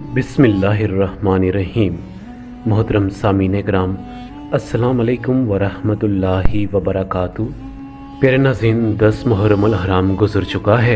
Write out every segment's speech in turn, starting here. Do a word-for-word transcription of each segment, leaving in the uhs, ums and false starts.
बिस्मिल्लाहिर्रहमानिर्रहीम। मोहतरम सामीन कराम, अस्सलाम अलैकुम वरहमतुल्लाहि वबरकातुहू। प्यारे नाज़रीन, दस मुहर्रम अल हराम गुजर चुका है।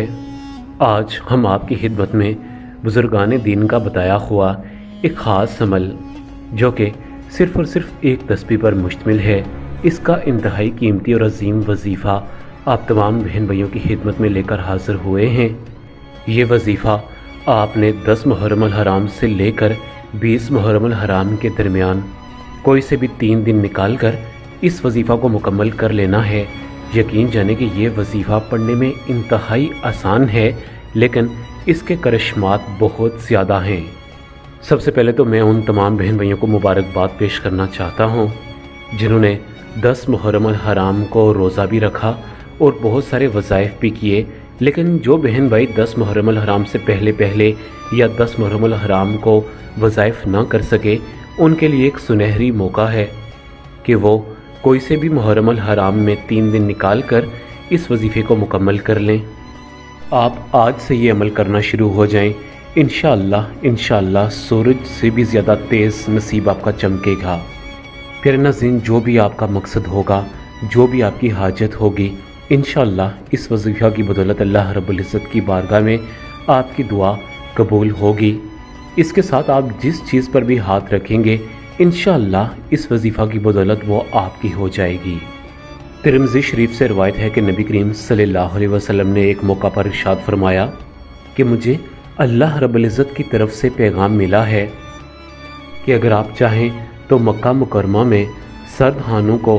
आज हम आपकी खिदमत में बुजुर्गान दीन का बताया हुआ एक ख़ास अमल, जो कि सिर्फ़ और सिर्फ एक तस्बीह पर मुश्तमिल है, इसका इंतहाई कीमती और अजीम वजीफ़ा आप तमाम बहन भाइयों की खिदमत में लेकर हाजिर हुए हैं। ये वजीफ़ा आपने दस मुहर्रम अल हराम से लेकर बीस मुहर्रम अल हराम के दरमियान कोई से भी तीन दिन निकाल कर इस वजीफ़ा को मुकम्मल कर लेना है। यकीन जाने कि ये वजीफ़ा पढ़ने में इंतहाई आसान है, लेकिन इसके करिश्मात बहुत ज़्यादा हैं। सबसे पहले तो मैं उन तमाम बहन भाइयों को मुबारकबाद पेश करना चाहता हूँ जिन्होंने दस मुहर्रम अल हराम को रोज़ा भी रखा और बहुत सारे वज़ाइफ भी किए। लेकिन जो बहन भाई दस मुहर्रम अल हराम से पहले पहले या दस मुहर्रम अल हराम को वज़ाइफ ना कर सके, उनके लिए एक सुनहरी मौका है कि वो कोई से भी मुहर्रम अल हराम में तीन दिन निकाल कर इस वजीफ़े को मुकम्मल कर लें। आप आज से ये अमल करना शुरू हो जाएं। इंशाअल्लाह इंशाअल्लाह सूरज से भी ज़्यादा तेज़ नसीब आपका चमकेगा। फिर नाज़रीन, जो भी आपका मकसद होगा, जो भी आपकी हाजत होगी, इंशाअल्लाह इस वजीफ़ा की बदौलत अल्लाह रब्बुल इज़्ज़त की बारगाह में आपकी दुआ कबूल होगी। इसके साथ आप जिस चीज़ पर भी हाथ रखेंगे, इंशाअल्लाह इस वजीफ़ा की बदौलत वो आपकी हो जाएगी। तिरमिज़ी शरीफ से रवायत है कि नबी करीम सल्लल्लाहु अलैहि वसल्लम ने एक मौका पर इरशाद फरमाया कि मुझे अल्लाह रब्बुल इज़्ज़त की तरफ से पैगाम मिला है कि अगर आप चाहें तो मक्का मुकरमा में सर्द हानों को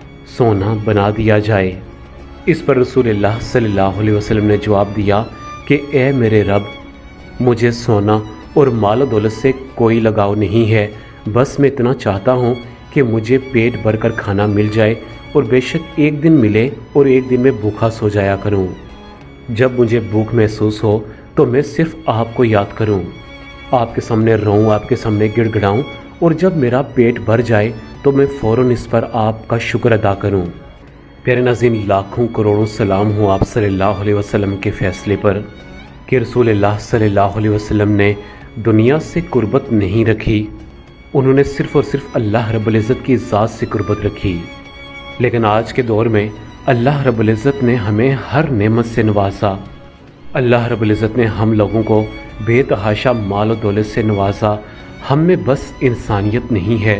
सोना बना दिया जाए। इस पर रसूलुल्लाह सल्लल्लाहु अलैहि वसल्लम ने जवाब दिया कि ए मेरे रब, मुझे सोना और माल दौलत से कोई लगाव नहीं है, बस मैं इतना चाहता हूँ कि मुझे पेट भर कर खाना मिल जाए और बेशक एक दिन मिले और एक दिन मैं भूखा सो जाया करूँ। जब मुझे भूख महसूस हो तो मैं सिर्फ आपको याद करूँ, आपके सामने रोऊँ, आपके सामने गिड़गिड़ाऊँ, और जब मेरा पेट भर जाए तो मैं फ़ौरन इस पर आपका शुक्र अदा करूँ। प्यारे नाज़रीन, लाखों करोड़ों सलाम हो आप सल्लल्लाहु अलैहि वसल्लम के फ़ैसले पर कि रसूलुल्लाह सल्लल्लाहु अलैहि वसल्लम ने दुनिया से कुर्बत नहीं रखी, उन्होंने सिर्फ़ और सिर्फ अल्लाह रब्बुल इज़्ज़त की ज़ात से कुर्बत रखी। लेकिन आज के दौर में अल्लाह रब्बुल इज़्ज़त ने हमें हर नेमत से नवाजा। अल्लाह रब्बुल इज़्ज़त ने हम लोगों को बेतहाशा माल और दौलत से नवाजा। हम में बस इंसानियत नहीं है,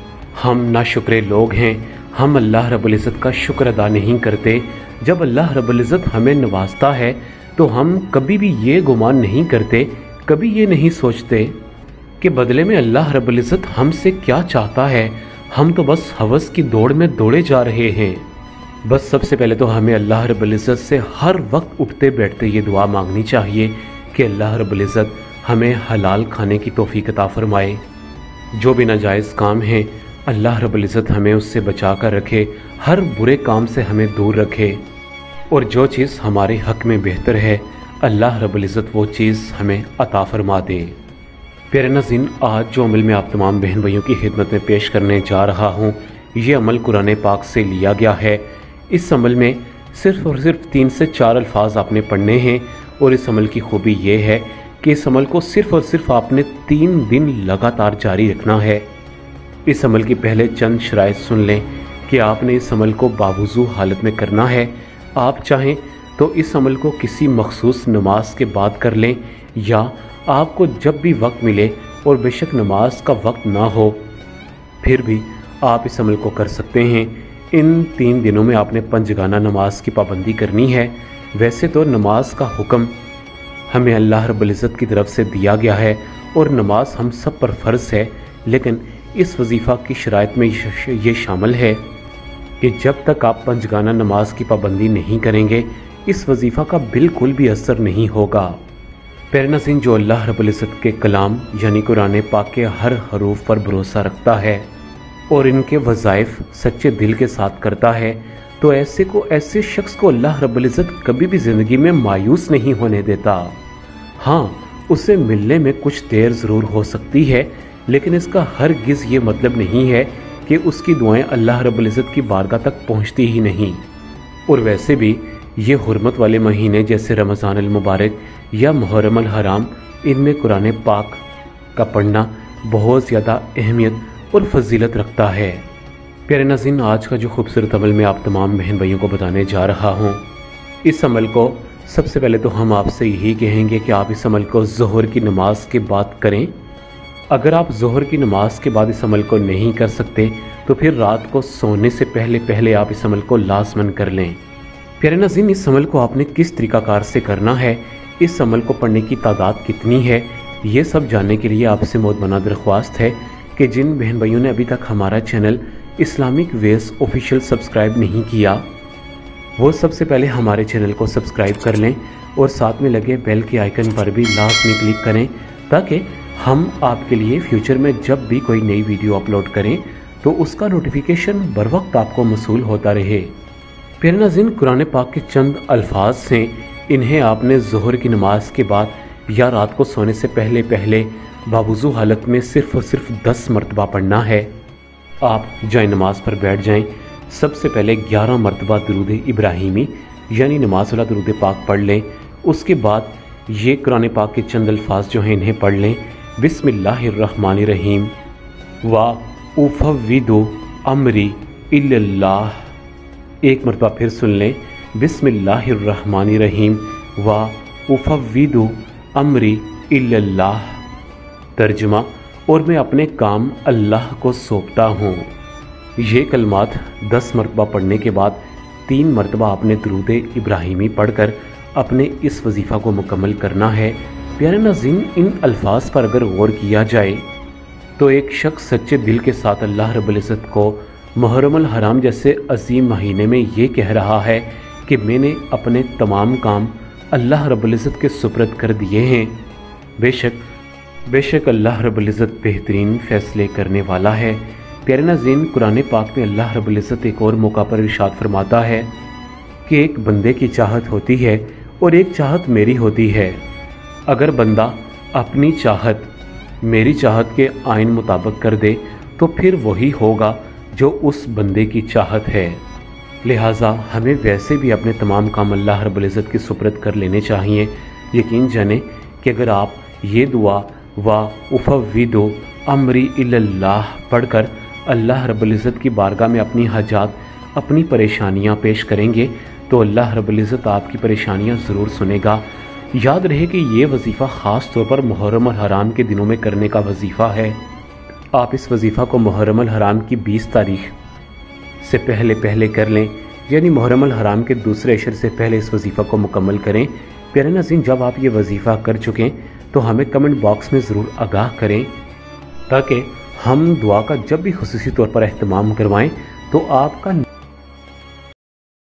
हम नाशुक्रे लोग हैं। हम अल्लाह रब्बुल इज़्ज़त का शुक्र अदा नहीं करते। जब अल्लाह रब्बुल इज़्ज़त हमें नवाजता है तो हम कभी भी ये गुमान नहीं करते, कभी ये नहीं सोचते कि बदले में अल्लाह रब्बुल इज़्ज़त हमसे क्या चाहता है। हम तो बस हवस की दौड़ में दौड़े जा रहे हैं। बस सबसे पहले तो हमें अल्लाह रब्बुल इज़्ज़त से हर वक्त उठते बैठते ये दुआ मांगनी चाहिए कि अल्लाह रब्बुल इज़्ज़त हमें हलाल खाने की तौफीक अता फरमाए। जो भी नाजायज़ काम है अल्लाह रब्बुल इज़्ज़त हमें उससे बचा कर रखे, हर बुरे काम से हमें दूर रखे, और जो चीज़ हमारे हक़ में बेहतर है अल्लाह रब्बुल इज़्ज़त वो चीज़ हमें अता फरमा दे। प्यारे नाज़रीन, आज जो अमल मैं आप तमाम बहन भाइयों की खिदमत में पेश करने जा रहा हूँ, ये अमल कुरान पाक से लिया गया है। इस अमल में सिर्फ़ और सिर्फ तीन से चार अल्फाज आपने पढ़ने हैं, और इस अमल की खूबी ये है कि इस अमल को सिर्फ़ और सिर्फ आपने तीन दिन लगातार जारी रखना है। इस अमल की पहले चंद शराइत सुन लें कि आपने इस अमल को बावुज़ू हालत में करना है। आप चाहें तो इस अमल को किसी मखसूस नमाज के बाद कर लें, या आपको जब भी वक्त मिले और बेशक नमाज का वक्त ना हो फिर भी आप इस अमल को कर सकते हैं। इन तीन दिनों में आपने पंजगाना नमाज की पाबंदी करनी है। वैसे तो नमाज का हुक्म हमें अल्लाह रब्बुल इज़्ज़त की तरफ से दिया गया है और नमाज हम सब पर फ़र्ज़ है, लेकिन इस वजीफ़ा की शराइत में ये शामिल है कि जब तक आप पंजगाना नमाज की पाबंदी नहीं करेंगे, इस वजीफ़ा का बिल्कुल भी असर नहीं होगा। प्यारे नाज़रीन, जो अल्लाह रब्बुल इज़्ज़त के कलाम यानी कुरान पाक के हर हरूफ पर भरोसा रखता है और इनके वज़ाइफ सच्चे दिल के साथ करता है, तो ऐसे को ऐसे शख्स को अल्लाह रब्बुल इज़्ज़त कभी भी ज़िंदगी में मायूस नहीं होने देता। हाँ, उसे मिलने में कुछ देर ज़रूर हो सकती है, लेकिन इसका हरगिज़ ये मतलब नहीं है कि उसकी दुआएं अल्लाह रब्बुल इज़्ज़त की बारगाह तक पहुंचती ही नहीं। और वैसे भी ये हुर्मत वाले महीने जैसे रमज़ान अल मुबारक या मुहर्रम अल हराम, इनमें कुरान पाक का पढ़ना बहुत ज़्यादा अहमियत और फजीलत रखता है। प्यारे नाज़रीन, आज का जो खूबसूरत अमल मैं आप तमाम बहन भाइयों को बताने जा रहा हूँ, इस अमल को सबसे पहले तो हम आपसे यही कहेंगे कि आप इस अमल को ज़ोहर की नमाज के बाद करें। अगर आप ज़ोहर की नमाज के बाद इस अमल को नहीं कर सकते तो फिर रात को सोने से पहले पहले आप इस अमल को लाज़मन कर लें। प्यारे नाज़रीन, इस अमल को आपने किस तरीक़ाकार से करना है, इस अमल को पढ़ने की तादाद कितनी है, ये सब जानने के लिए आपसे मोहतरमा दरख्वास्त है कि जिन बहन भाइयों ने अभी तक हमारा channel Islamic waves official subscribe नहीं किया, वो सबसे पहले हमारे चैनल को सब्सक्राइब कर लें और साथ में लगे बेल के आइकन पर भी लाजमी क्लिक करें ताकि हम आपके लिए फ्यूचर में जब भी कोई नई वीडियो अपलोड करें तो उसका नोटिफिकेशन बर वक्त आपको मसूल होता रहे। प्यारे नाज़रीन, कुरान पाक के चंद अल्फाज से इन्हें आपने ज़ोहर की नमाज के बाद या रात को सोने से पहले पहले बावुज़ू हालत में सिर्फ और सिर्फ दस मरतबा पढ़ना है। आप जाए नमाज पर बैठ जाएं, सबसे पहले ग्यारह मरतबा दरूद इब्राहिमी यानी नमाज वाला दरूद पाक पढ़ लें। उसके बाद ये कुरान पाक के चंद अल्फाज जो हैं इन्हें पढ़ लें, बिस्मिल्लाहिर्रहमानिर्रहीम वा उफ़व्विदु अमरी इल्लल्लाह। एक मरतबा फिर सुन लें, बिस्मिल्लाहिर्रहमानिर्रहीम वा उफ़व्विदु अमरी इल्लल्लाह। तर्जुमा, और मैं अपने काम अल्लाह को सौंपता हूँ। ये कलमात दस मरतबा पढ़ने के बाद तीन मरतबा आपने दरूद इब्राहिमी पढ़कर अपने इस वजीफ़ा को मुकम्मल करना है। प्यारे नाज़रीन, इन अल्फाज पर अगर गौर किया जाए तो एक शख्स सच्चे दिल के साथ अल्लाह रब्बुल इज़्ज़त को मुहर्रमुल हराम जैसे अजीम महीने में ये कह रहा है कि मैंने अपने तमाम काम अल्लाह रब्बुल इज़्ज़त के सुपुर्द कर दिए हैं। बेशक बेशक अल्लाह रब्बुल इज़्ज़त बेहतरीन फ़ैसले करने वाला है। प्यारे नाज़रीन, कुरान पाक में अल्लाह रब्बुल इज़्ज़त एक और मौका पर इरशाद फरमाता है कि एक बंदे की चाहत होती है और एक चाहत मेरी होती है। अगर बंदा अपनी चाहत मेरी चाहत के आइन मुताबिक कर दे तो फिर वही होगा जो उस बंदे की चाहत है। लिहाजा हमें वैसे भी अपने तमाम काम अल्लाह रब्बुल इज़्ज़त की सुपुर्द कर लेने चाहिए। यकीन जाने कि अगर आप ये दुआ वा उफ़व्विदु अमरी इल्लल्लाह पढ़कर अल्लाह रब्बुल इज़्ज़त की बारगाह में अपनी हाजात, अपनी परेशानियां पेश करेंगे तो अल्लाह रब्बुल इज़्ज़त आपकी परेशानियां ज़रूर सुनेगा। याद रहे कि ये वजीफ़ा ख़ास तौर पर मुहर्रम और हराम के दिनों में करने का वजीफ़ा है। आप इस वजीफ़ा को मुहर्रम और हराम की बीस तारीख से पहले पहले कर लें, यानी मुहर्रम और हराम के दूसरे अशर से पहले इस वजीफ़ा को मुकम्मल करें। प्यारे नाज़रीन, जब आप ये वजीफ़ा कर चुकें तो हमें कमेंट बॉक्स में ज़रूर आगाह करें ताकि हम दुआ का जब भी खुसूसी तौर पर एहतमाम करवाएं तो आपका